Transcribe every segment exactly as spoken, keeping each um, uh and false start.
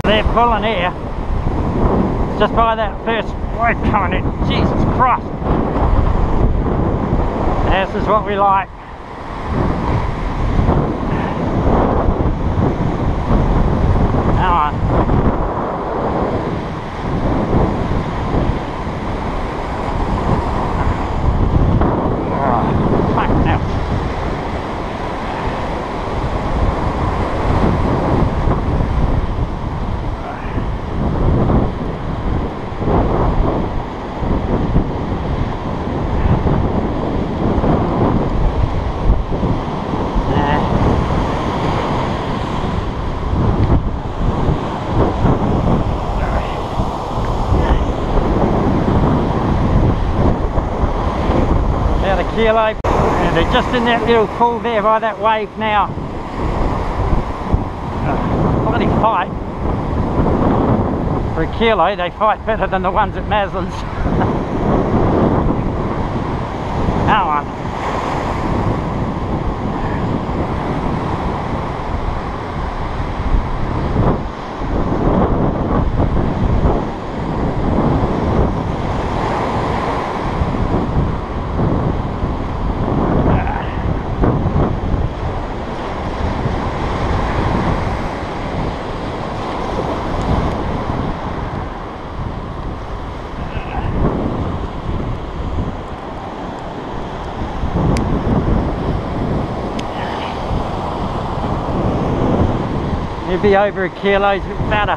They're pulling here. Just by that first wave coming in. Jesus Christ. This is what we like. Come on. Oh, fuck no. Kilo, and they're just in that little pool there by that wave now. Uh, bloody fight. For a kilo, they fight better than the ones at Maslin's. Come on. It'd be over a kilo's a bit better.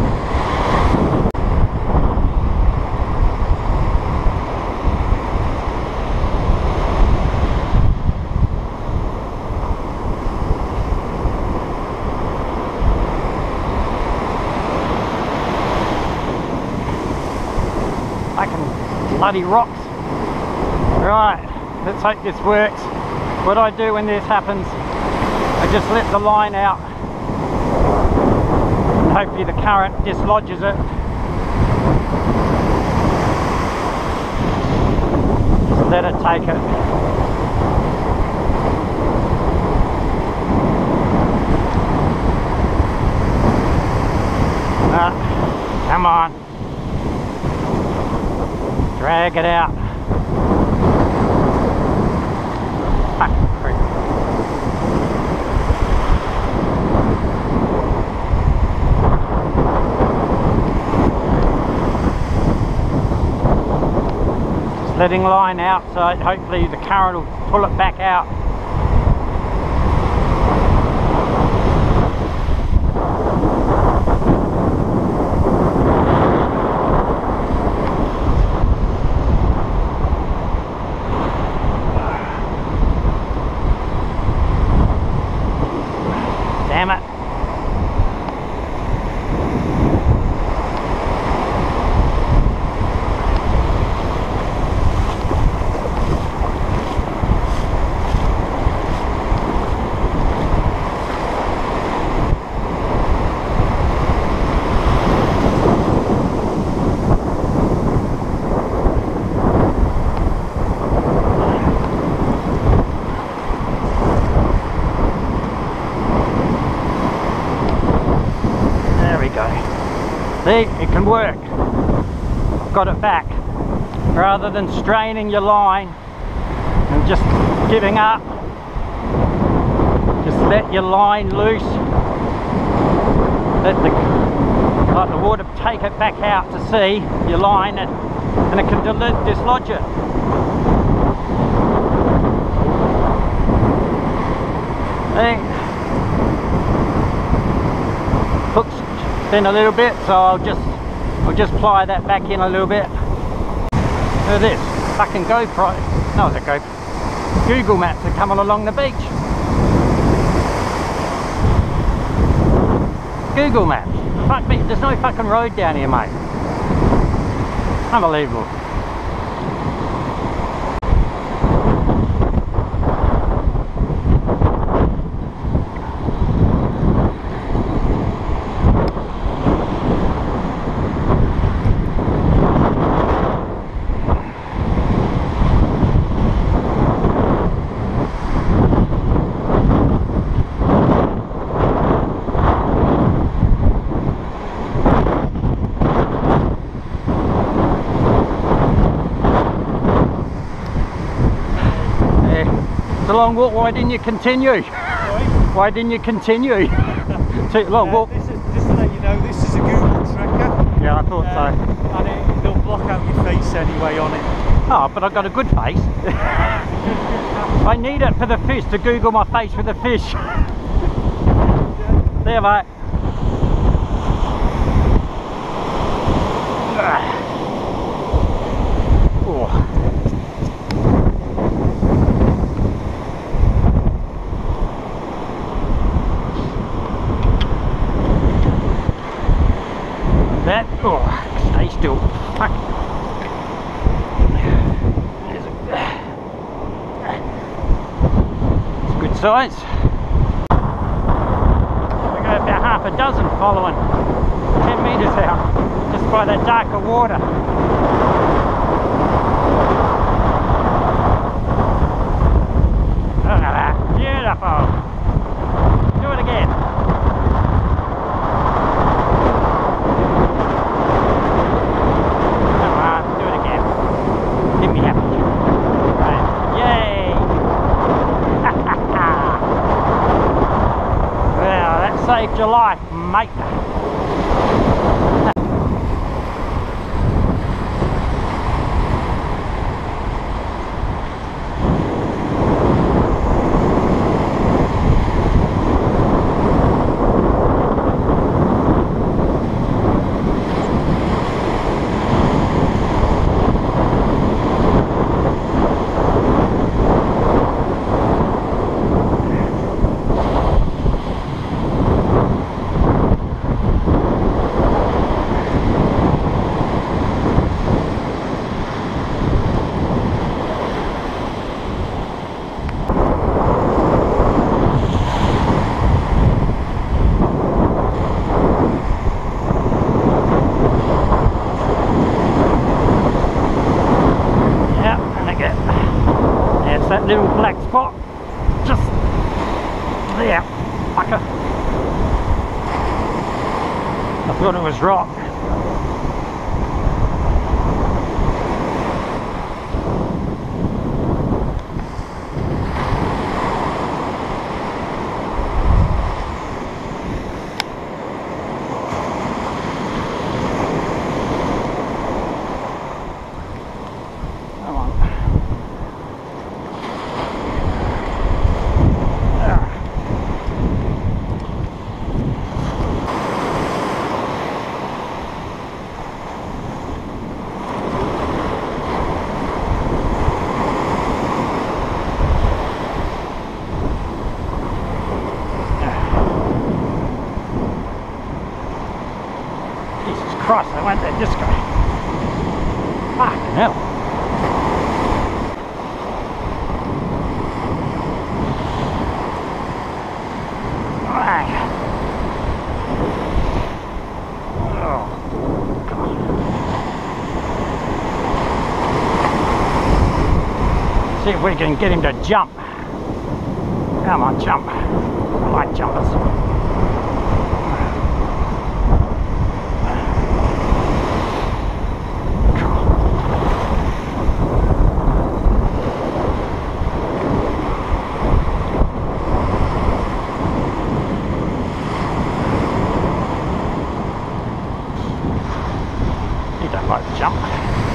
Fucking bloody rocks. Right, let's hope this works. What I do when this happens, I just let the line out. Hopefully the current dislodges it. Just let it take it. Ah, come on. Drag it out. Fuck, creep. Letting line out, so hopefully the current will pull it back out. Damn it. See, it can work. I've got it back. Rather than straining your line and just giving up, just let your line loose. Let the, let the water take it back out to sea, your line, and, and it can dislodge it. See? Hooks in a little bit, so I'll just I'll just ply that back in a little bit. Look at this fucking GoPro. No, it's a GoPro. Google Maps are coming along the beach. Google Maps. Fuck me, there's no fucking road down here, mate. Unbelievable. It's a long walk, why didn't you continue? Sorry? Why didn't you continue? Too long Uh, walk. this is, just to let you know, this is a Google tracker. Yeah, I thought uh, so. And it, it'll block out your face anyway on it. Oh, but I've got a good face. I need it for the fish, to Google my face with the fish. There, mate. Oh. That, oh, stay still. Fuck. It's good size. We got about half a dozen following, ten metres out, just by that darker water. Look at that, beautiful. Do it again. Come on, do it again. Give me happy. Right. Yay! Well, that saved your life, mate. That little black spot just there, fucker. I thought it was rock. Come on. Christ, I went that disco. Fucking hell. Right. Oh, God. See if we can get him to jump. Come on, jump. I like jumpers. He don't like to jump.